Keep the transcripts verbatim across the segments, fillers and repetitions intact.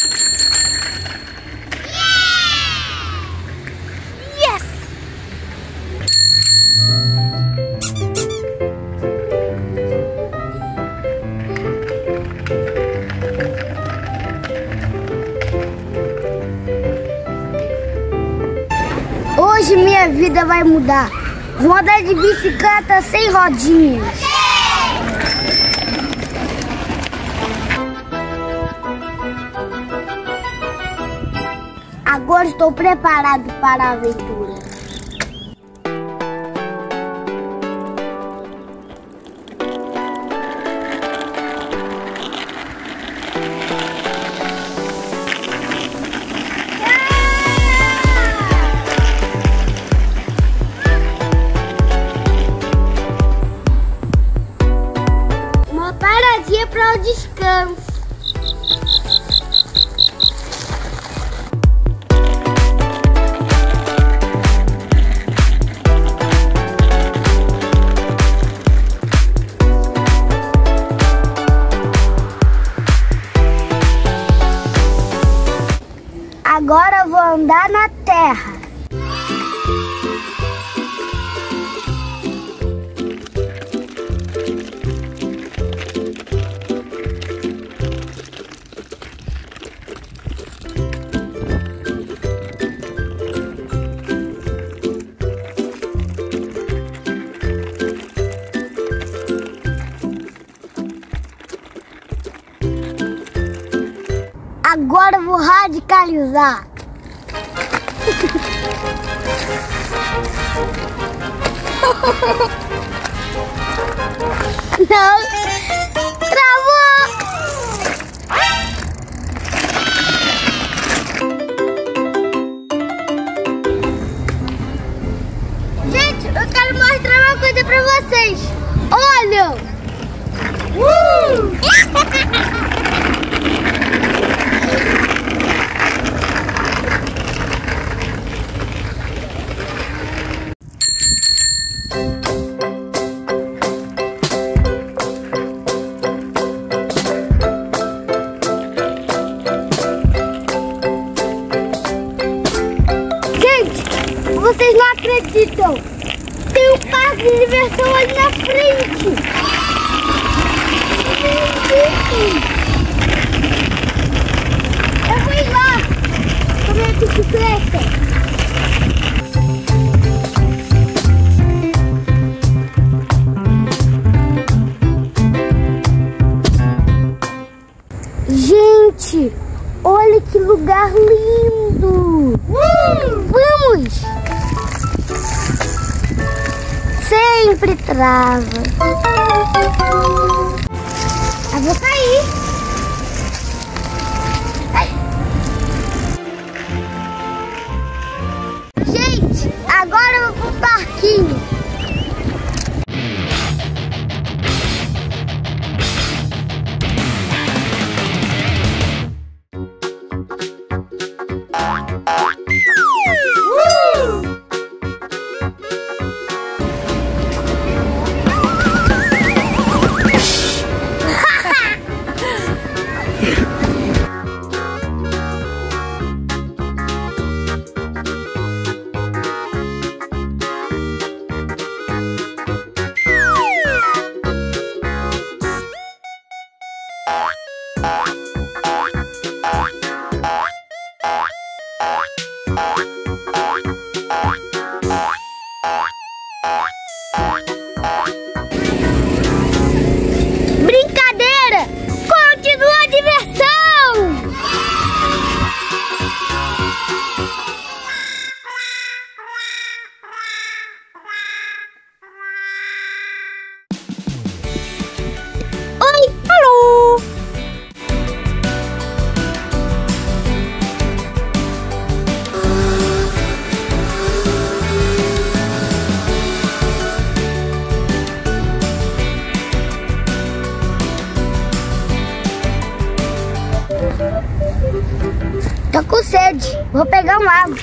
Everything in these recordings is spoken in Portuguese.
Yes! Hoje minha vida vai mudar. Vou andar de bicicleta sem rodinhas. Agora estou preparado para a aventura. Uma paradinha para o descanso. Agora vou andar na terra. Agora eu vou radicalizar. Não, travou. Gente, eu quero mostrar uma coisa pra vocês. Olha! Uh! Vocês não acreditam! Tem um parque de diversão ali na frente! Eu vou ir lá com a minha bicicleta! Gente, olha que lugar lindo! Uh! Vamos! Sempre trava. Eu vou cair. Ai. Gente, agora eu vou pro parquinho. Brincadeira! Continua a diversão! Oi, alô! Tô com sede, vou pegar um água.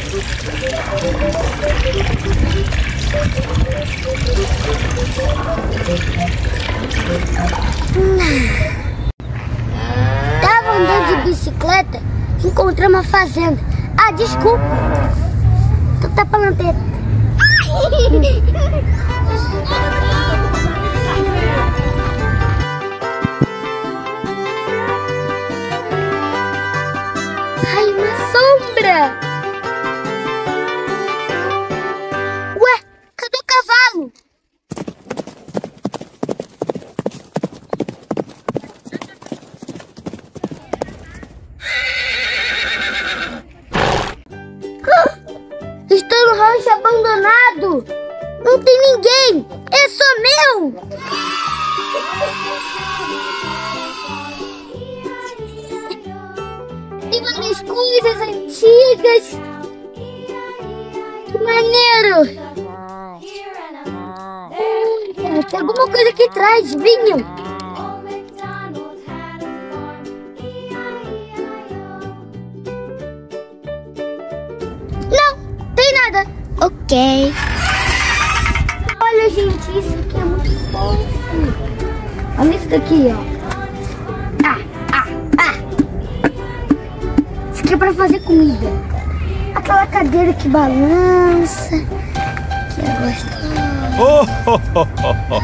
Tava andando de bicicleta encontrei uma fazenda. Ah, desculpa. Tu tá falando teta. Ai, uma sombra. Ué, cadê o cavalo? Estou no rancho abandonado. Não tem ninguém. É só meu. Tem várias coisas antigas. Que maneiro. Hum, tem alguma coisa aqui atrás. Vinho. Ok. Olha, gente, isso aqui é muito fofo. Olha isso daqui, ó. Ah, ah, ah. Isso aqui é pra fazer comida. Aquela cadeira que balança. Que é gostosa. Ah.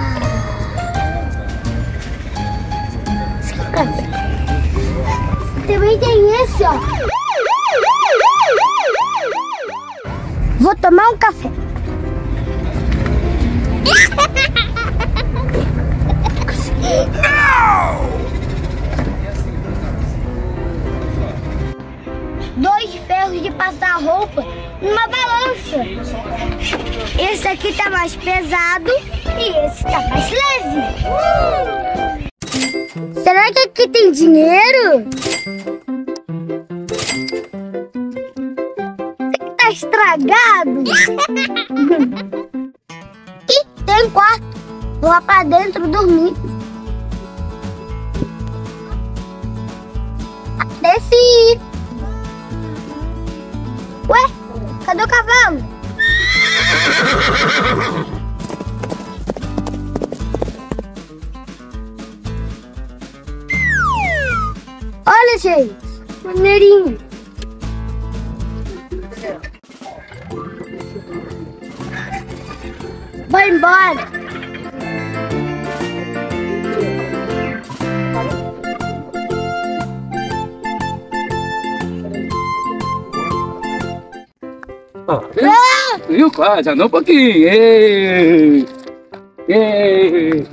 Isso aqui é pra ver. Também tem esse, ó. Vou tomar um café. Dois ferros de passar roupa numa balança. Esse aqui tá mais pesado e esse tá mais leve. Uh! Será que aqui tem dinheiro? Tá estragado. Ih, tem um quarto. Vou lá pra dentro dormir. Desci. Ué, cadê o cavalo? Olha, gente, maneirinho. Vai embora. Oh, viu? Ah! Viu? Ah, já andou um pouquinho. Ei! Ei!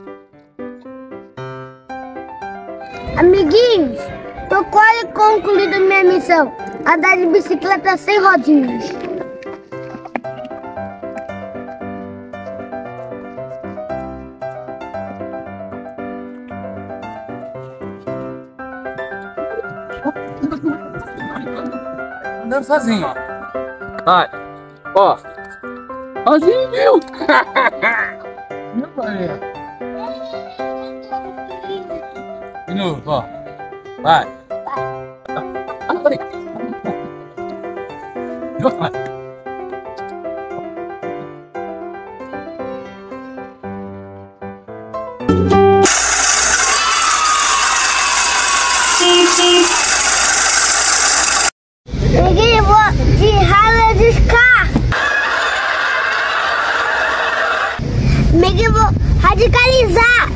Amiguinhos, tô quase concluindo minha missão. Andar de bicicleta sem rodinhas. Andando sozinho, ó. Vai. Ó. Sozinho, viu? Meu pai. De novo, ó. Vai. Ah, não, peraí. Vai. Peguei de rala de escar. Peguei vou radicalizar.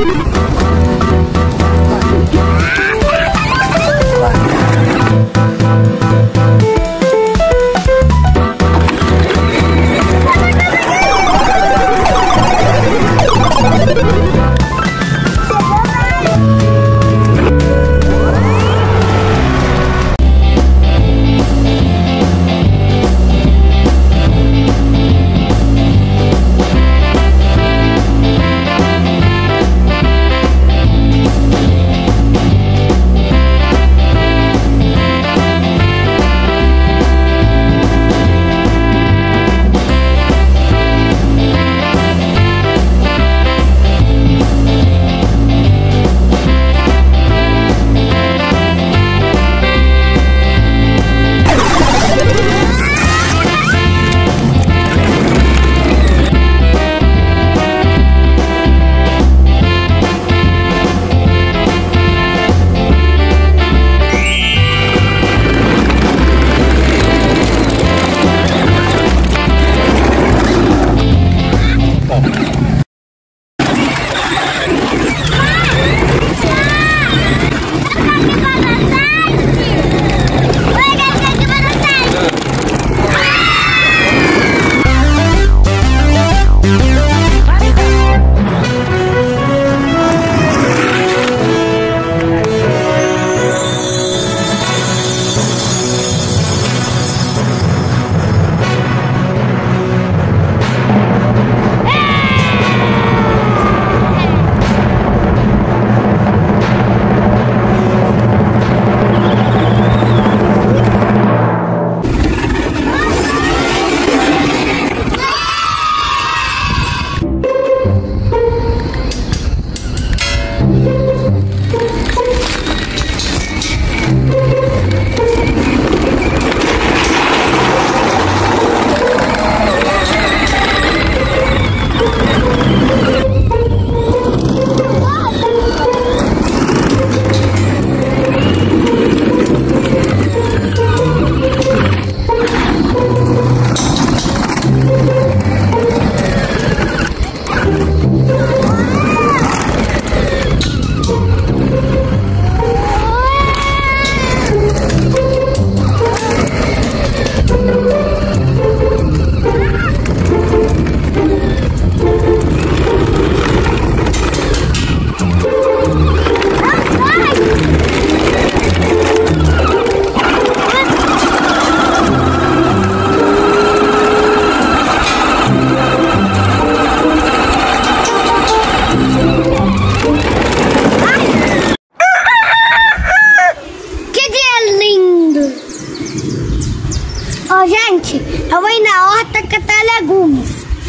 Gente, eu vou ir na horta catar legumes.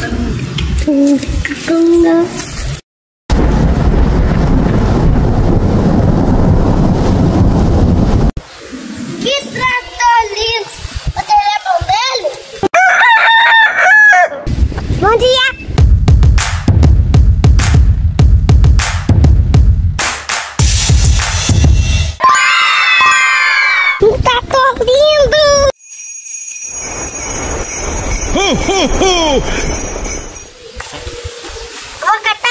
Que trator lindo! Você é bom dele? Bom dia! Um trator lindo! Vou catar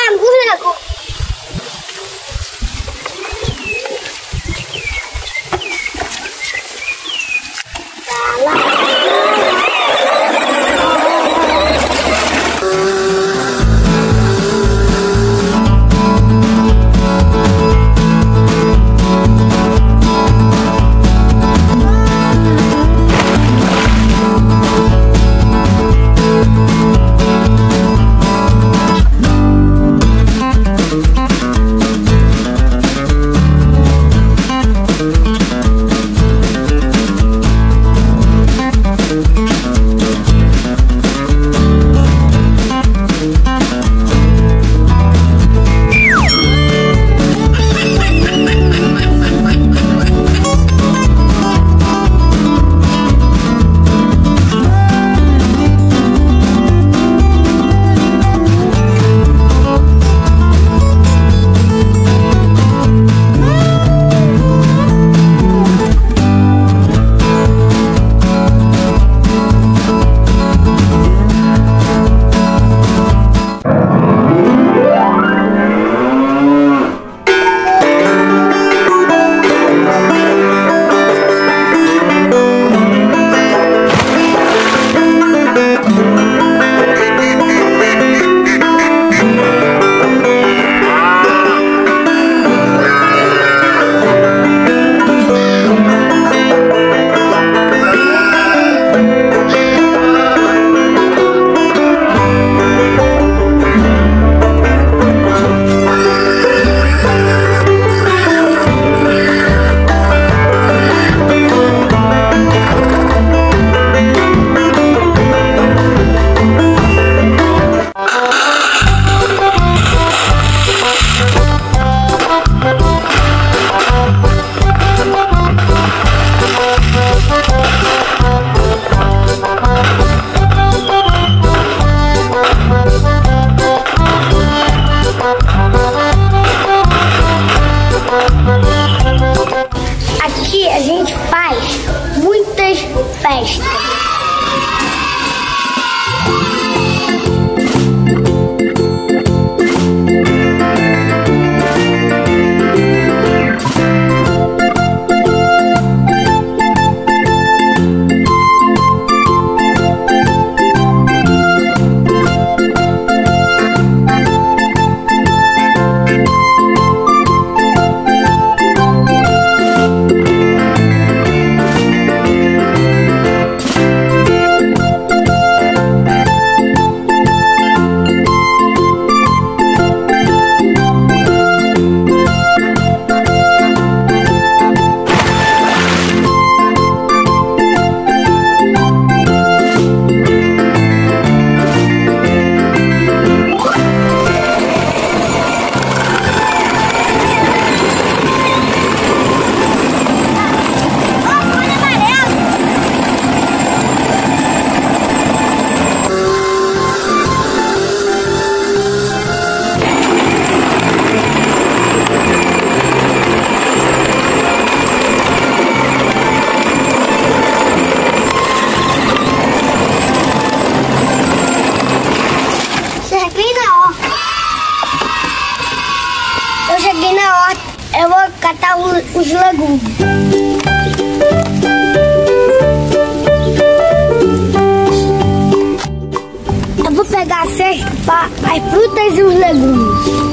festa. Eu cheguei na horta, eu vou catar os, os legumes. Eu vou pegar a cesta para as frutas e os legumes.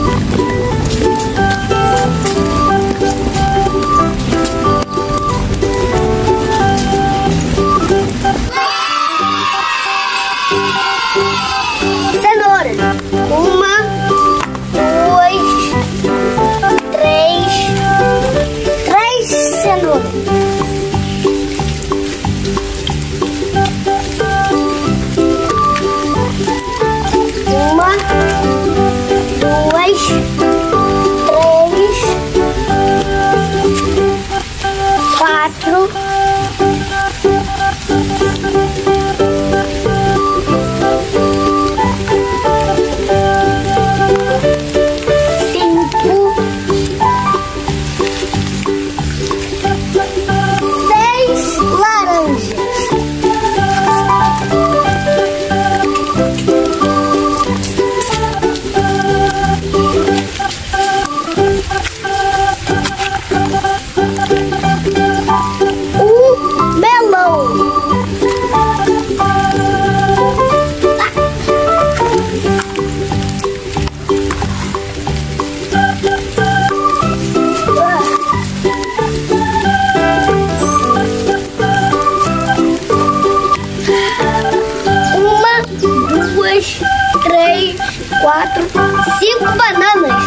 Cenoura. Uma, duas, três, três cenouras. Uma, duas, três, quatro, cinco, seis laranjas. Um melão. Uma, duas, três, quatro, cinco bananas.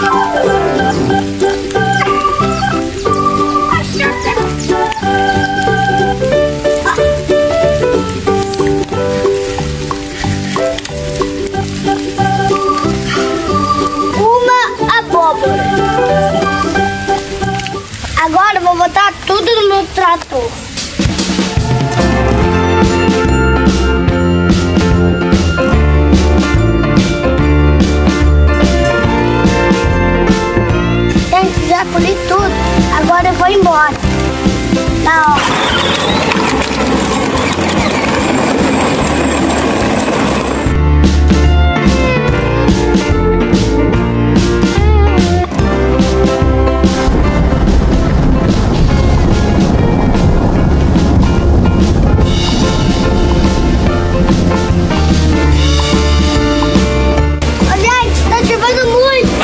Uma abóbora. Agora eu vou botar tudo no meu trator. Gente, já colhi tudo. Agora eu vou embora. Tá, ó. Ô, gente, tá chovendo muito.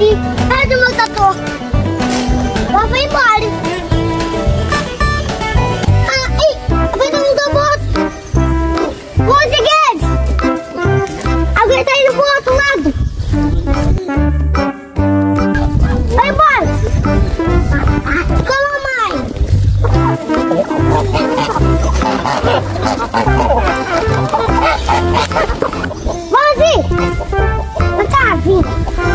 ali. Cadê o meu tatu? Ela foi embora. Ah, ei, vai dar um da moto. Consegui! Alguém tá indo pro outro lado. Vai embora. Calma, mãe. Vamos ir. Não tá vindo.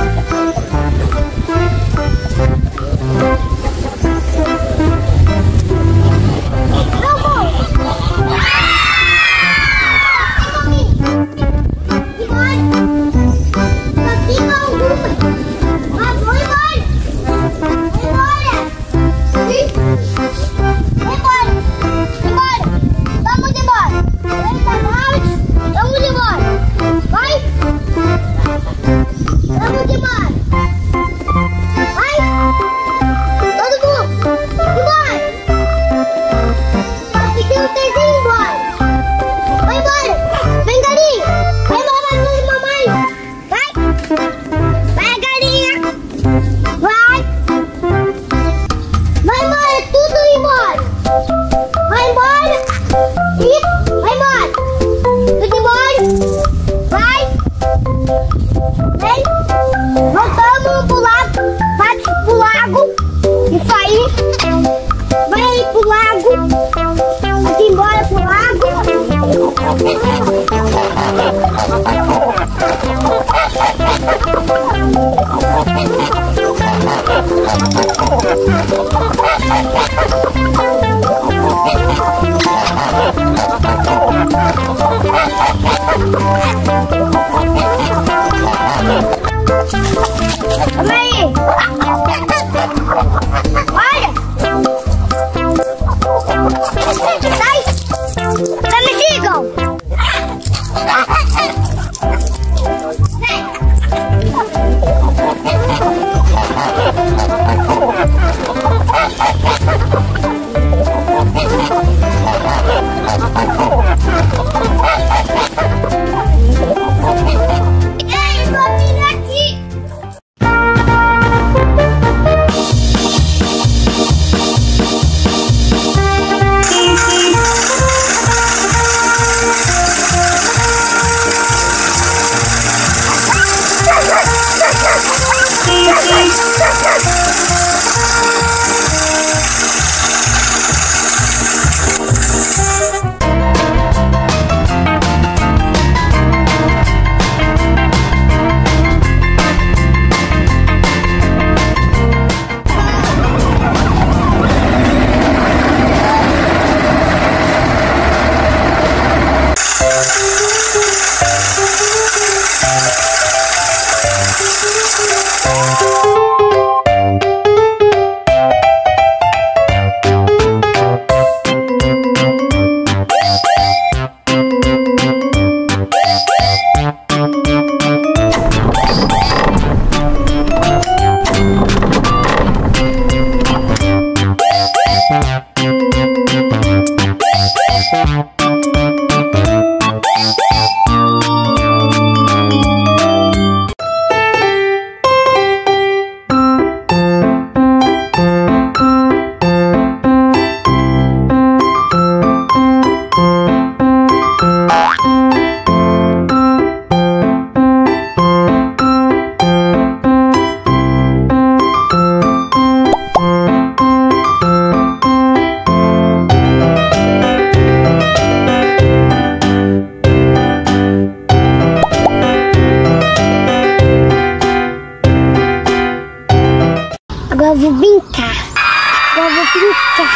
Agora eu vou brincar. Agora eu vou brincar.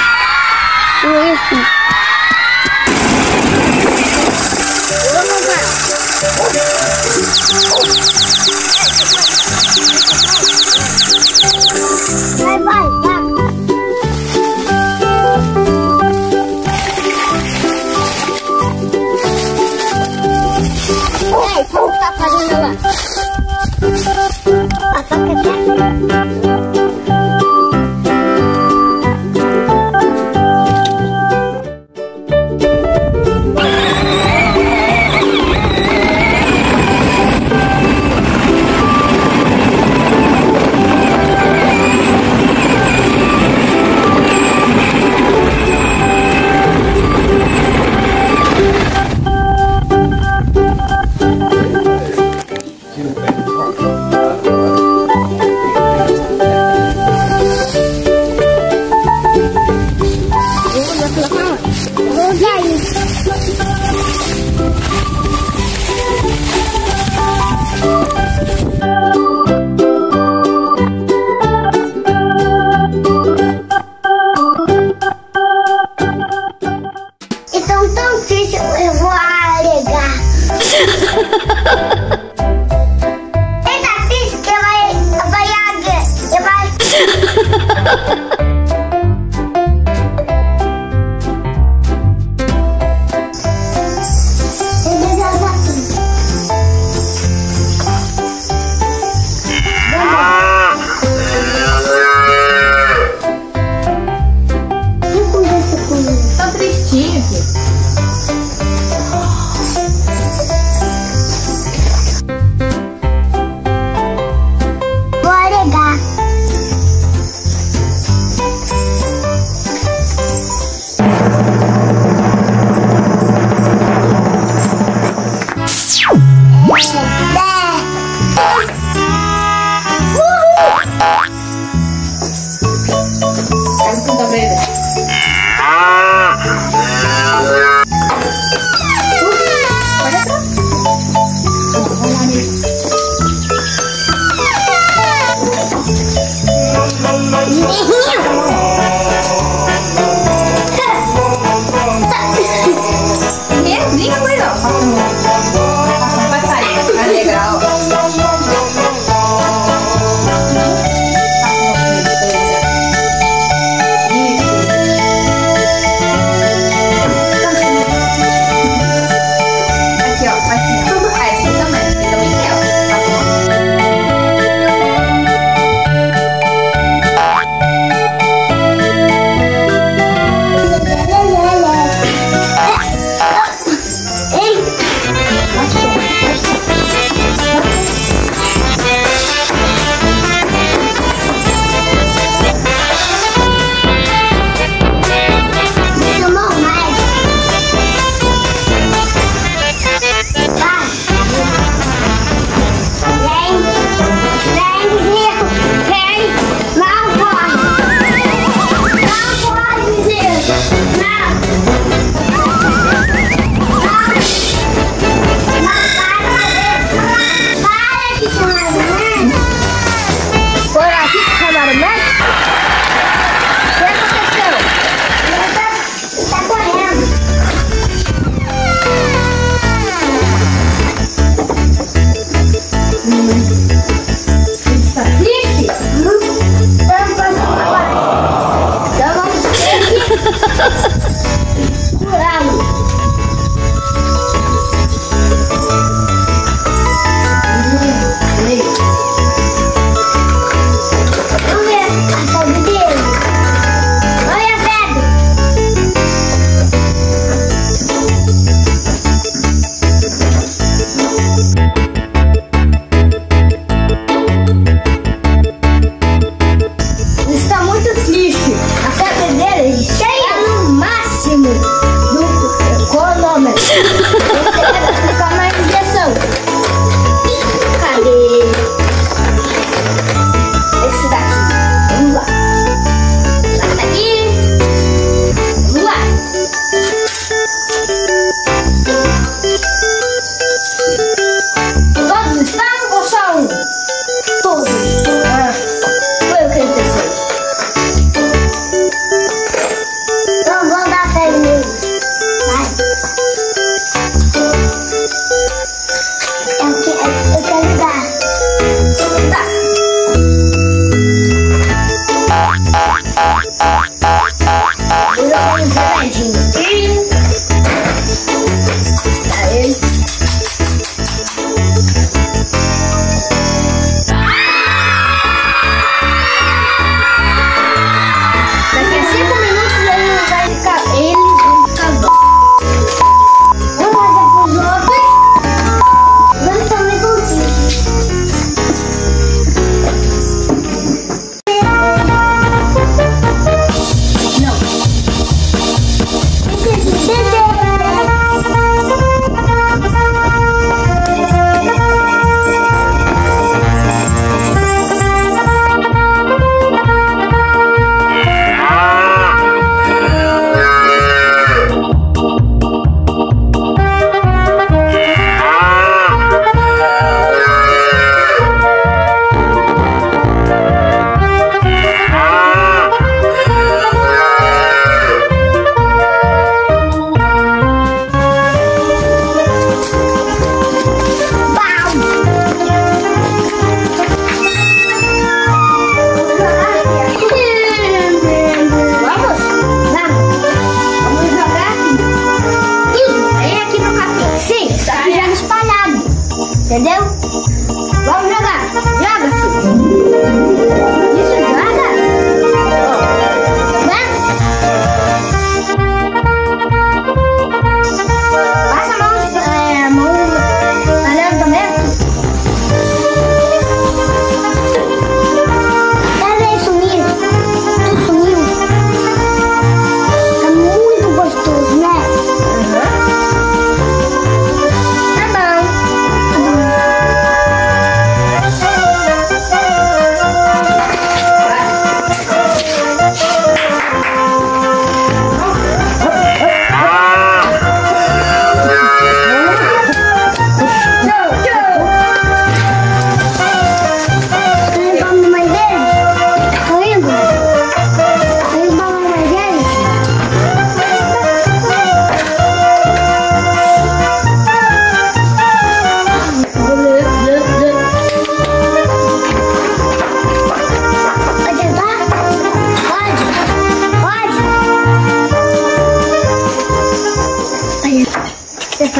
Não é assim. Vamos lá. Vai, vai, vai. Ei, como tá fazendo lá? A faca tá.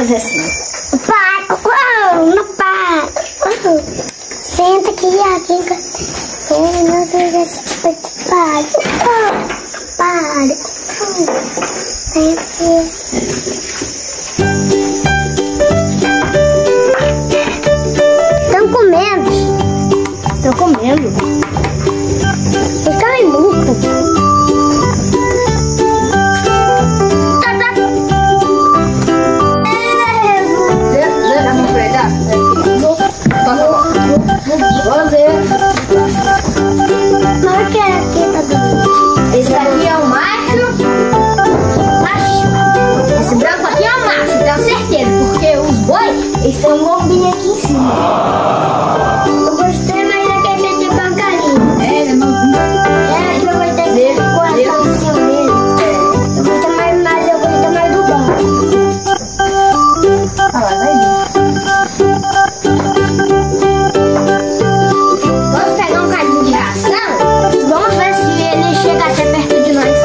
fazer assim. Para, oh, não para. Oh, senta aqui, amiga. Oh, não tem esse para. Oh, para. Oh, senta aqui. Estão comendo. Estão comendo. Eles estão em luta. Esse daqui é o macho. Macho. Esse branco aqui é o macho, tenho certeza. Porque os bois, eles têm um lombinho aqui em cima. Eu gostei mais daquele feito com a carinha. É, ele é novinho. É, eu gostei dele com a calcinha dele. Eu gostei mais, mais, eu gostei mais do banco. Ah lá, vai vir. Vamos pegar um cadinho de ração? Vamos ver se ele chega até perto de nós.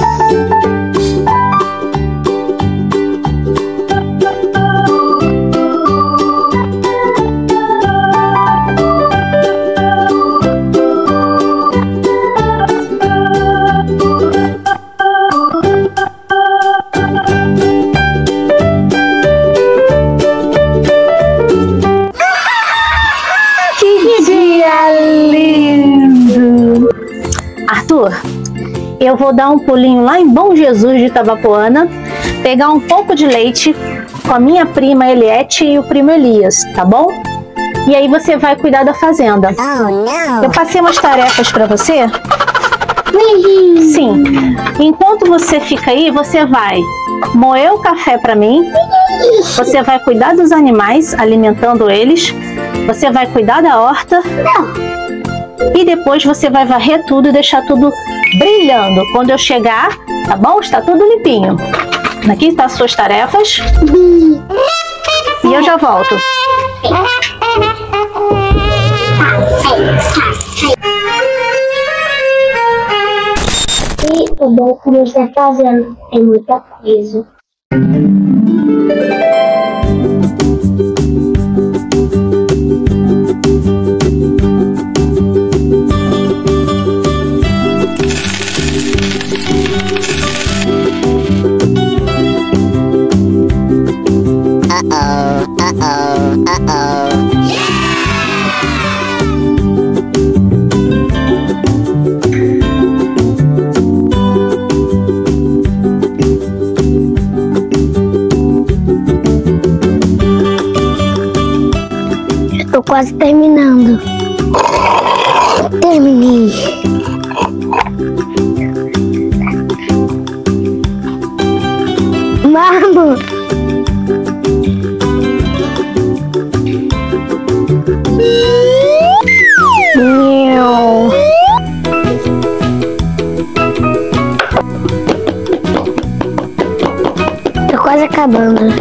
Arthur, eu vou dar um pulinho lá em Bom Jesus de Itabapoana, pegar um pouco de leite com a minha prima Eliette e o primo Elias, tá bom? E aí você vai cuidar da fazenda. Oh, não. Eu passei umas tarefas para você? Sim. Enquanto você fica aí, você vai moer o café para mim, você vai cuidar dos animais, alimentando eles, você vai cuidar da horta. Não. E depois você vai varrer tudo e deixar tudo brilhando. Quando eu chegar, tá bom? Está tudo limpinho. Aqui estão as suas tarefas. E eu já volto. E o bom que você está fazendo é muita coisa. Tô quase terminando. Terminei. Vamos. Meu. Tô quase acabando.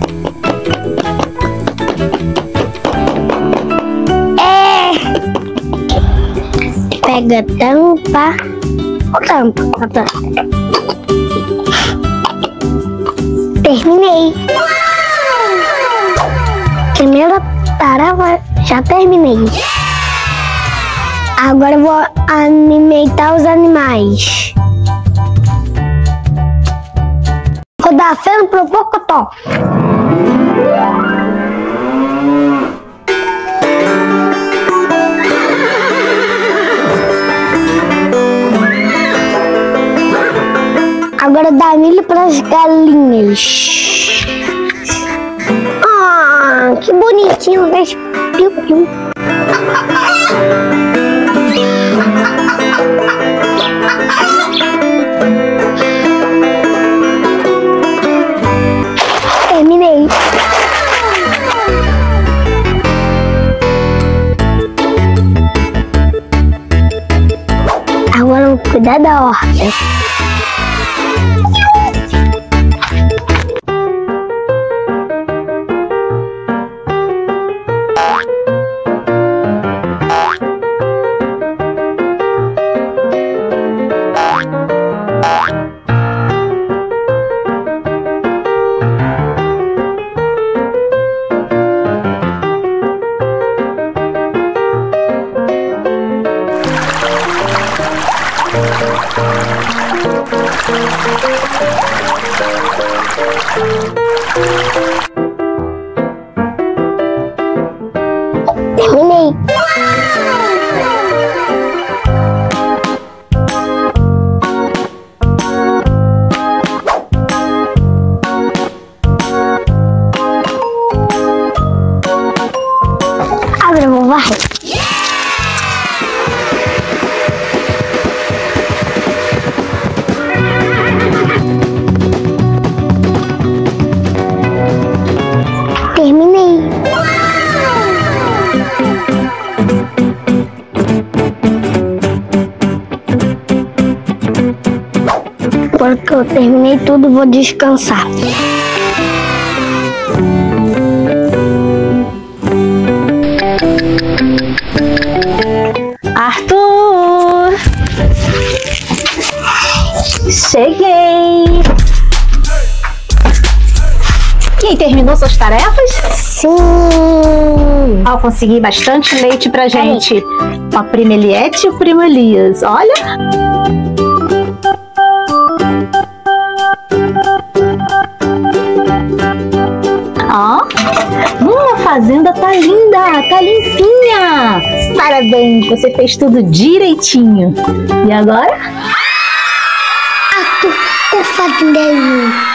Pega a tampa. O tampa. A tampa. Terminei. Primeira tarefa, já terminei. Agora eu vou alimentar os animais. Vou dar feno pro Pocotó. Agora dá milho para as galinhas. Ah, que bonitinho, fez piu-piu. Terminei. Agora vou cuidar da horta. Terminei. Agora eu vou varrer. Terminei. Agora que eu terminei tudo, vou descansar. Arthur! Cheguei! E aí, terminou suas tarefas? Sim. Ó, eu consegui bastante leite pra gente. A prima Eliette e o primo Elias. Olha! Ó, hum, a fazenda tá linda, tá limpinha. Parabéns, você fez tudo direitinho. E agora? Arthur, o fazendeiro.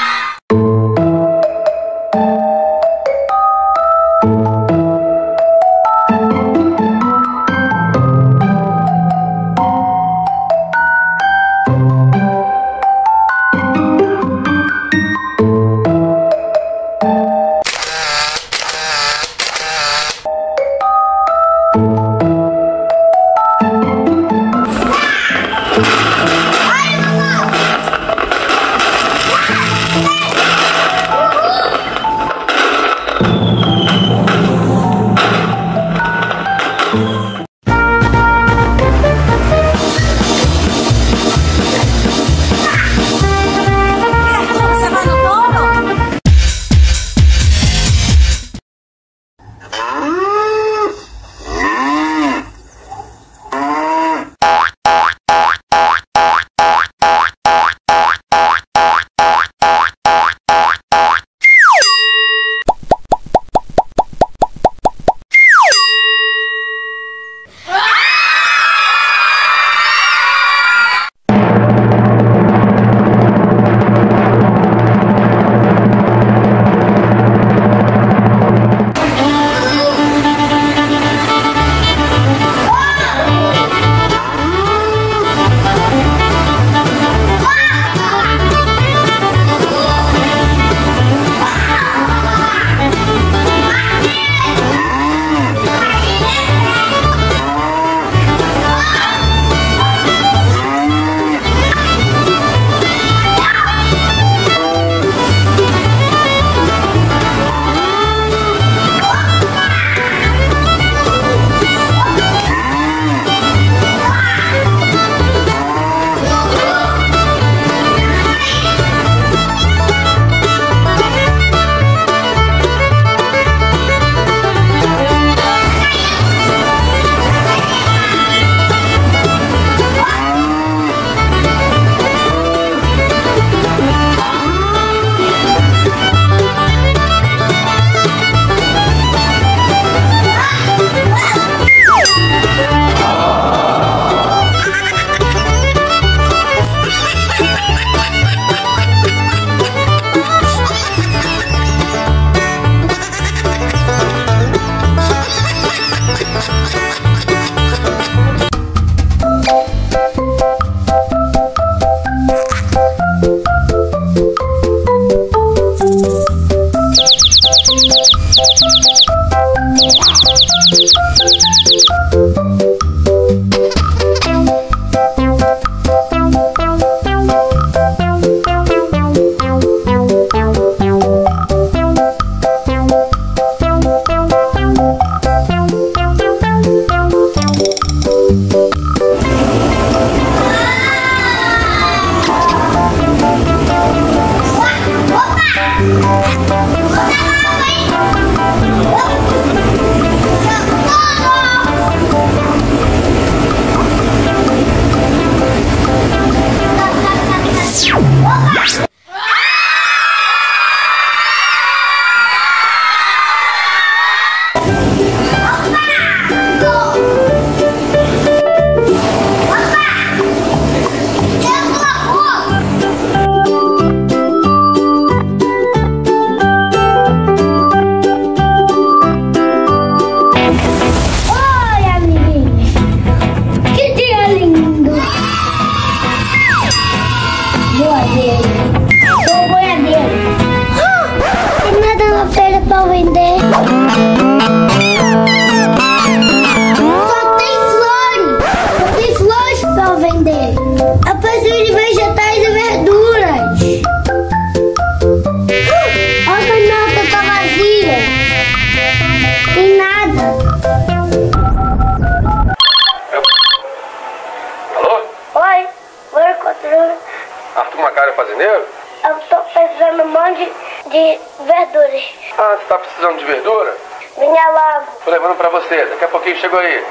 de verduras. Ah, você tá precisando de verdura? Venha logo. Tô levando pra você, daqui a pouquinho chegou aí.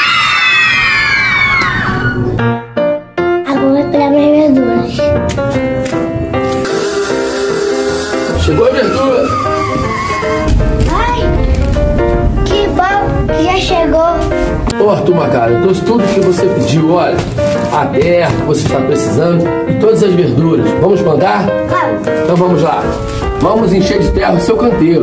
Agora vou pegar minhas verduras. Chegou a verdura. Ai, que bom que já chegou. Ô Arthur Macari, eu trouxe tudo que você pediu, olha. A terra que você está precisando e todas as verduras. Vamos plantar? Vamos. Então vamos lá. Vamos encher de terra o seu canteiro.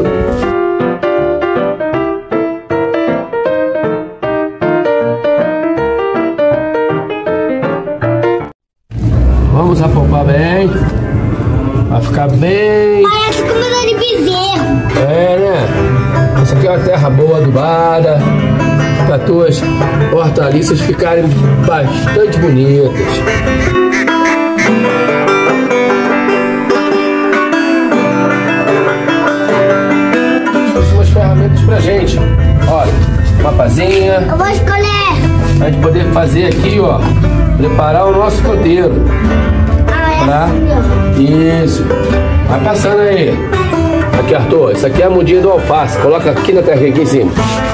Vamos apalpar bem. Vai ficar bem... Parece comida de bezerro. É, né? Essa aqui é uma terra boa, adubada, para as tuas hortaliças ficarem bastante bonitas. Trouxe umas ferramentas pra gente. Olha, uma pazinha. Eu vou escolher. Pra gente poder fazer aqui, ó, preparar o nosso canteiro. Ah, é Tá? assim, ó. Isso. Vai passando aí. Aqui, Arthur, isso aqui é a mudinha do alface. Coloca aqui na terra, aqui em cima.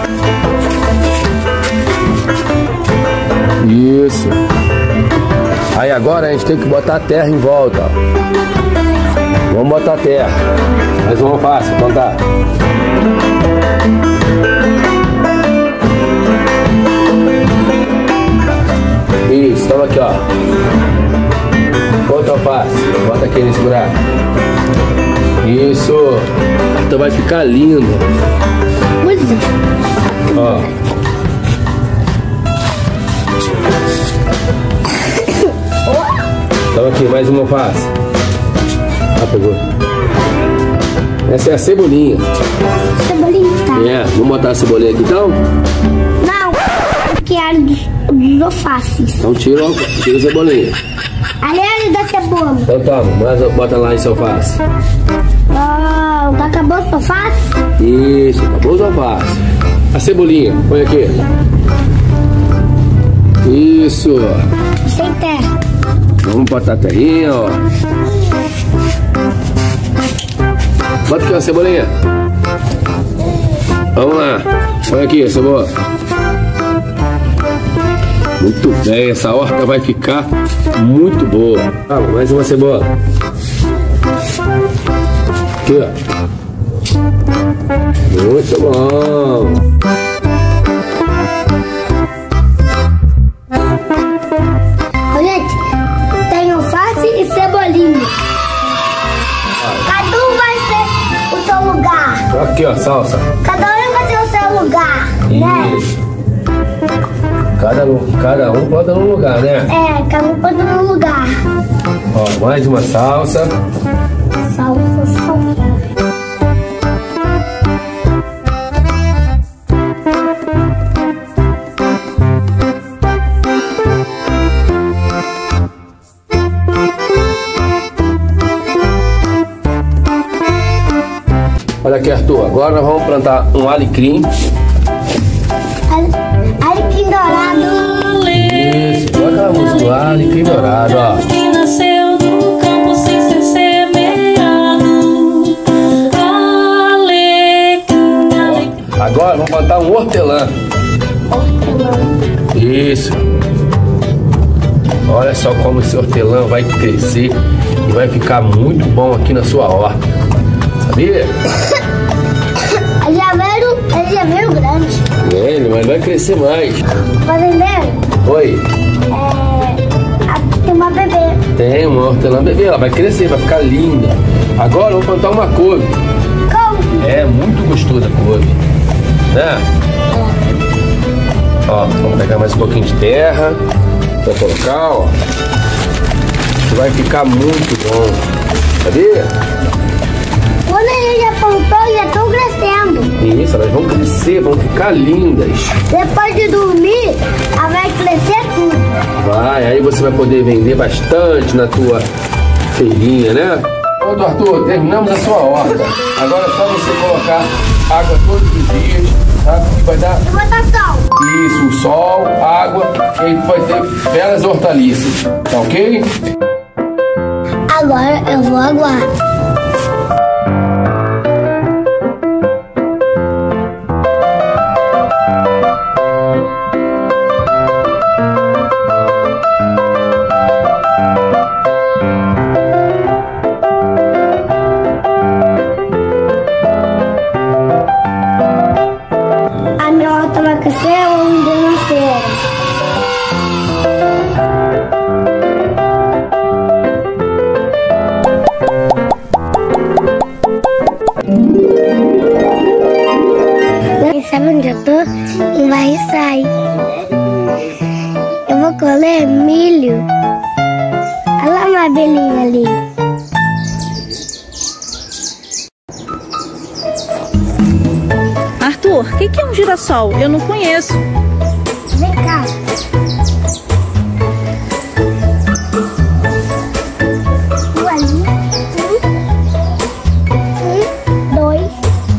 Isso. Aí agora a gente tem que botar a terra em volta, ó. Vamos botar a terra. Mais um alface, plantar. Isso, toma aqui, ó. Outra alface. Bota aqui nesse buraco. Isso. Então vai ficar lindo. Ó. Toma aqui, mais uma alface. Ah, pegou. Essa é a cebolinha. Cebolinha, tá? É, vamos botar a cebolinha aqui então? Não, eu quero dos, dos alfaces. Então tira, tira a cebolinha. Aliás, da cebola. Então toma, mas bota lá esse alface. Oh, tá acabou o alface? Isso, acabou os alfaces. A cebolinha, põe aqui. Isso. Sem terra. Vamos botar a terrinha, ó. Bota aqui a cebolinha. Vamos lá. Põe aqui a cebola. Muito bem, essa horta vai ficar muito boa. Ah, mais uma cebola. Aqui, ó. Muito bom. Gente, tem alface e cebolinha. Cada um vai ser o seu lugar. Aqui, ó, salsa. Cada um vai ter o seu lugar, né? Isso. Cada um, cada um bota num lugar, né? É, cada um pode no lugar. Ó, mais uma salsa. Salsa, salsa. Olha aqui, Arthur. Agora nós vamos plantar um alecrim. Alecrim dourado. Isso, coloca a música do alecrim dourado, ó. Que nasceu no campo sem ser semeado. Alecrim, alecrim. Agora vamos plantar um hortelã. Isso. Olha só como esse hortelã vai crescer e vai ficar muito bom aqui na sua horta. Sabia? Ele já veio, ele já veio grande. É, ele mas vai crescer mais. Fazendeiro, Oi, é, aqui tem uma bebê. tem uma hortelã bebê, ela vai crescer, vai ficar linda. Agora vamos plantar uma couve. Como? É muito gostosa a couve, né? Ó, vamos pegar mais um pouquinho de terra pra colocar, ó. Isso vai ficar muito bom, sabia? Quando ele já plantou, já estão crescendo. Isso, elas vão crescer, vão ficar lindas. Depois de dormir, ela vai crescer tudo. Vai, aí você vai poder vender bastante na tua feirinha, né? Pronto, Arthur, terminamos a sua horta. Agora é só você colocar água todos os dias, tá? Que vai dar Eu vou dar sol. isso, o sol, água, e aí tu vai ter belas hortaliças, tá ok? Agora eu vou aguardar. vou colher milho. Olha lá uma abelhinha ali. Arthur, o que, que é um girassol? Eu não conheço. Vem cá. Um ali. Um. Um, dois.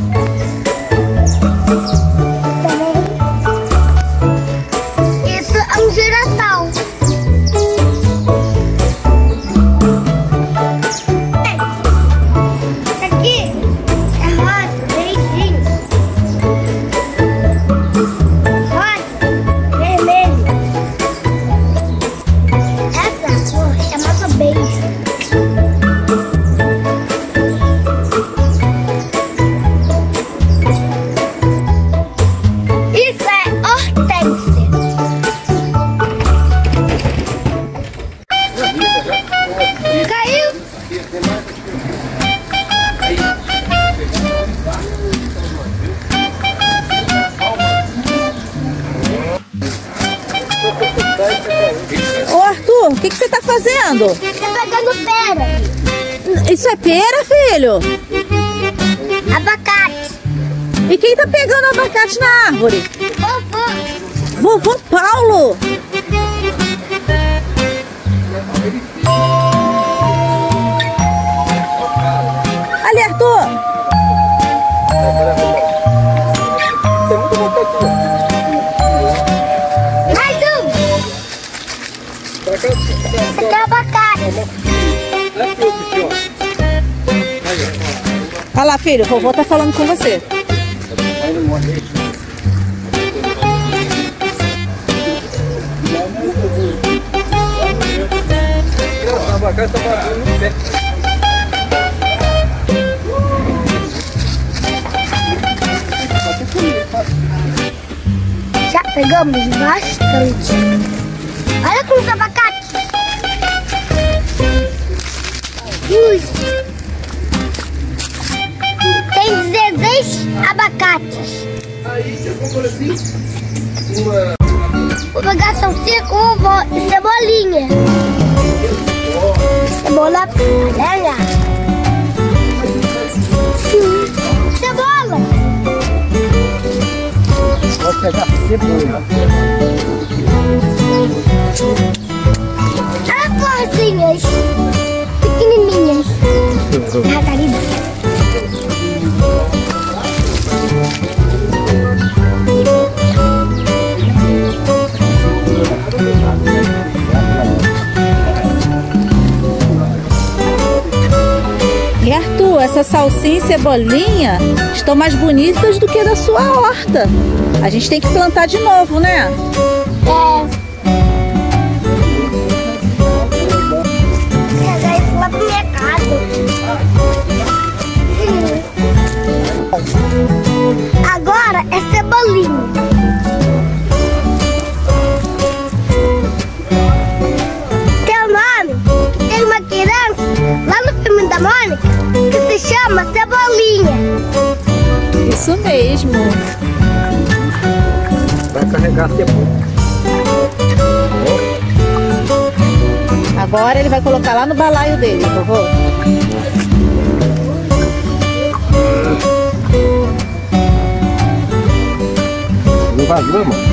Três. Isso é um girassol. Isso aqui é rosa, verdinho. Rosa, vermelho. Essa cor chamava beijo. Isso é hortênsia. Caiu. Ô Arthur, o que, que você tá fazendo? Tá pegando pera. Isso é pera, filho? Abacate. E quem tá pegando abacate na árvore? Vovô. Vovô Paulo! Ali, Arthur! Mais um. Esse aqui é abacate. Olha lá, filho, o vovô tá falando com você. Já pegamos bastante. Olha com os abacates. Ui. Tem dezesseis abacates. Vou pegar salsicha com vovó e cebolinha. Cebola amarela. Cebola. Vou pegar cebola. Olha florzinhas pequenininhas. Margarida. E Arthur, essa salsinha e cebolinha estão mais bonitas do que a da sua horta. A gente tem que plantar de novo, né? É. Vou pegar isso lá pra minha casa. Agora é cebolinha. Teu nome? Tem uma criança lá no filme da Mônica que se chama Cebolinha. Isso mesmo. Vai carregar a cebola. Agora ele vai colocar lá no balaio dele, vovô. Não vazou, mano?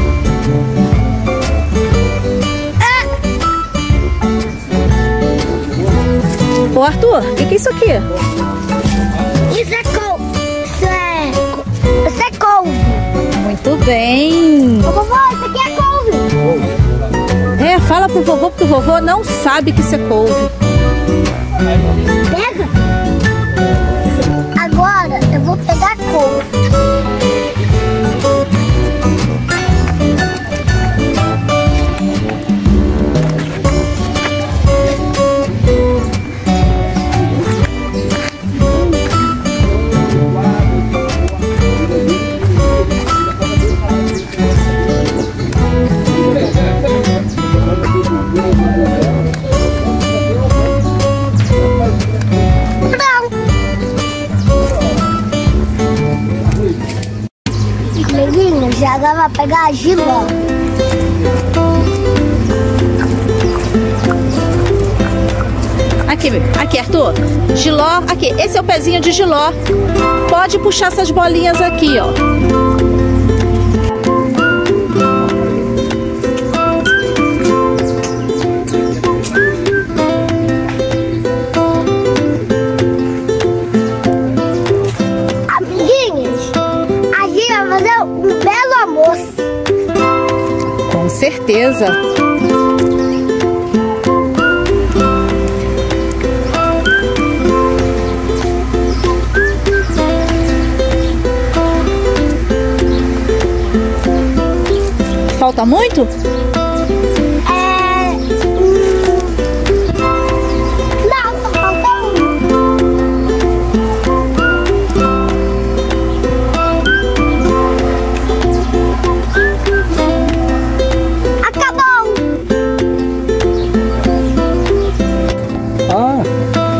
Ô Arthur, o que, que é isso aqui? Isso é couve. Isso é... co- Isso é couve. Muito bem. Ô, vovó, isso aqui é couve. É, fala pro vovô, porque o vovô não sabe que isso é couve. Pega. Agora eu vou pegar a couve. Já dá pra pegar a giló. aqui, Arthur. Jiló, aqui. Esse é o pezinho de jiló. Pode puxar essas bolinhas aqui, ó. Amiguinhos, a gente vai fazer um belo almoço. Com certeza. Falta muito? É... hum, Não, só falta um. Acabou! Ah,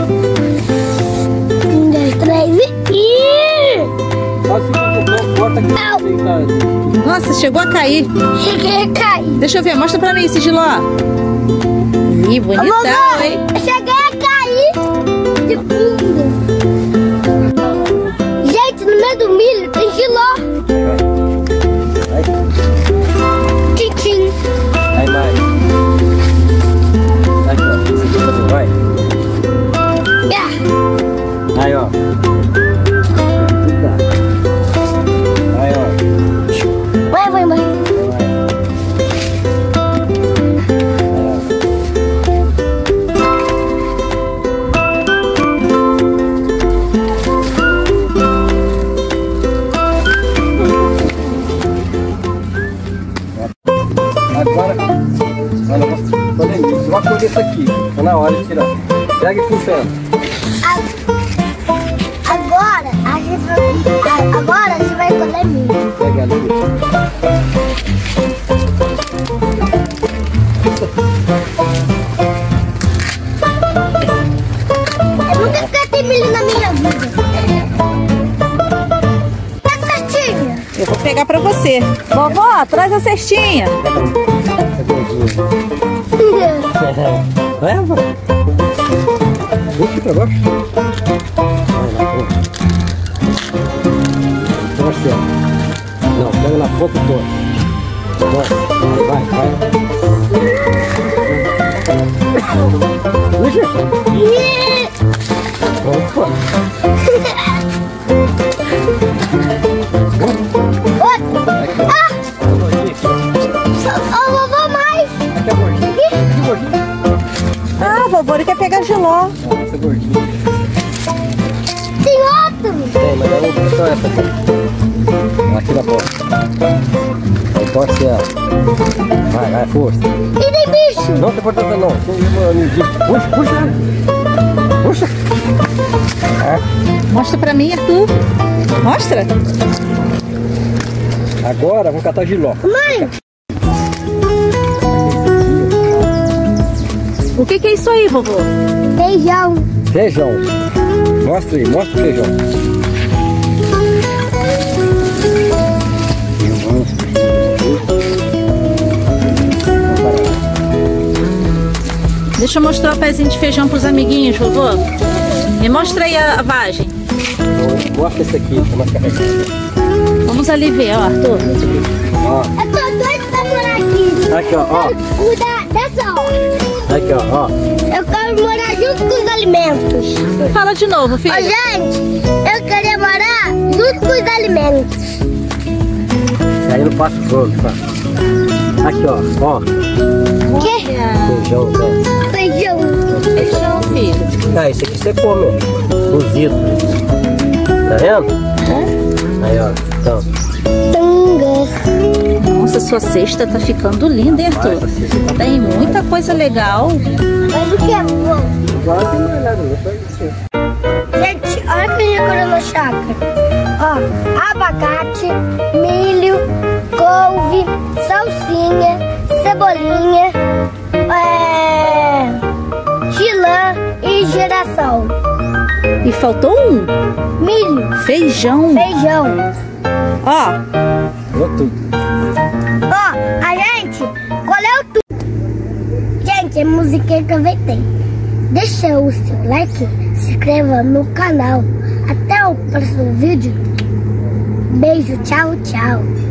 Um, dois, três e... assim, corta aqui. Não. Nossa, chegou a cair. Cheguei a cair. Deixa eu ver, mostra pra mim esse jiló. Ih, bonitão, Mamãe, hein? eu cheguei a cair de fundo. Gente, no meio do milho tem giló. Tchim, tchim. Aí mais. Aqui, ó. Esse aqui também, vai. Ah, Aí, ó. Aí, ó. vai, vai, vai. Agora, olha, olha isso. Vai colher isso aqui. Tá na hora de tirar. Pega e puxando. A- Agora a gente vai, a- agora a gente vai colher milho. Pega ali. Eu nunca catei milho na minha vida. Tá certinho. Eu vou pegar pra você. Vovó, traz a cestinha. Leva. Puxa pra baixo. Vai lá, puxa. Torce, ó. Não, pega na ponta toda. Torce. Vai, vai, vai. Puxa. Opa. Aqui, ó. Ô, vovô, mais. Aqui é gordinho. Aqui é gordinho. Ah, vovô, ele quer pegar jiló. Ó, essa é gordinha. Tem outro. Tem, mas eu vou pegar só essa aqui. Aqui na porta. Aí torce ela. Vai, vai, força. E tem bicho. Não tem importância não. Puxa, puxa. Puxa. É. Mostra pra mim, Arthur. Mostra. Agora vamos catar giló. Mãe, O que que é isso aí, vovô? feijão. Feijão. Mostra aí, mostra o feijão. Deixa eu mostrar o pezinho de feijão pros amiguinhos, vovô. Me mostra aí a, a vagem. Mostra esse aqui, tá mais carregado. Vamos ali ver, ó, Arthur. Ó, Eu tô doido pra morar aqui. aqui, ó, ó. Cuidar dessa hora. Aqui, ó, ó. Eu quero morar junto com os alimentos. Fala de novo, filho. Ô, gente, eu queria morar junto com os alimentos. Aí no passo fogo, tá? Aqui, ó, ó. Que? Feijão, ó. Feijão. Feijão, filho. Ah, esse aqui você come, ó. Cozido. Tá vendo? Aí, ó. Então. Tanga. Nossa, sua cesta tá ficando linda, hein, Arthur? Tem muita coisa legal. Mas o que é bom? Agora tem mais nada, não foi isso. Gente, olha que eu já na chácara. Ó, abacate, milho, couve, salsinha, cebolinha, é, chilã e girassol. E faltou um. Milho, Feijão. feijão. Ó, Tirou tudo. Ó, a gente colheu tudo. Gente, a musiquinha que eu inventei. deixa o seu like, se inscreva no canal. Até o próximo vídeo. Beijo, tchau, tchau.